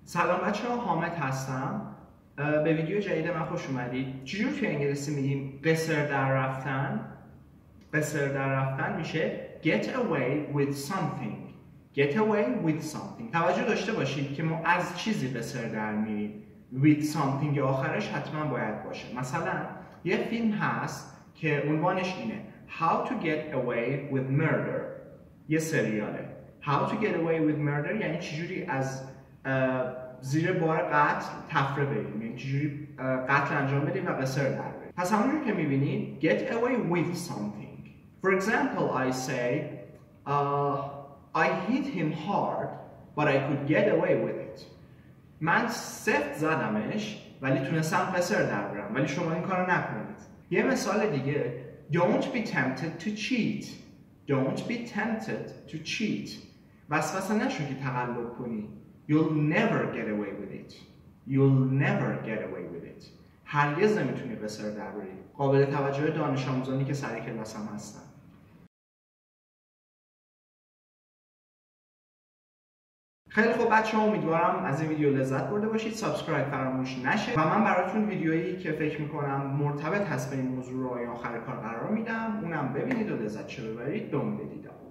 سلام بچه‌ها، حامد هستم. به ویدیو جدید من خوش اومدید. چجور توی انگلیسی میگیم قصر در رفتن؟ قصر در رفتن میشه get away with something. Get away with something. توجه داشته باشید که ما از چیزی قصر در میریم. with something آخرش حتما باید باشه. مثلا یه فیلم هست که عنوانش اینه How to get away with murder. یه سریاله. How to get away with murder یعنی چجوری از زیر بار قتل تفره بریم، یعنی چجوری قتل انجام بدیم و قصر در بریم. پس همونجور که میبینید get away with something. For example, I say I hit him hard but I could get away with it. من سفت زدمش ولی تونستم قصر در برم، ولی شما این کارو نکنید. یه مثال دیگه Don't be tempted to cheat. Don't be tempted to cheat. وسوسه نشو که تقلب کنی. You'll never get away with it. You'll never get away with it. هرگز نمیتونی قصر در بری. قابل توجه دانش آموزانی که سر کلاس هم هستن. خیلی خوب بچه‌ها، امیدوارم از این ویدیو لذت برده باشید. سابسکرایب فراموش نشه و من براتون ویدیویی که فکر میکنم مرتبط هست به این موضوع رو آخر کار قرار میدم. اونم ببینید و لذتشو ببرید. دوم بدید.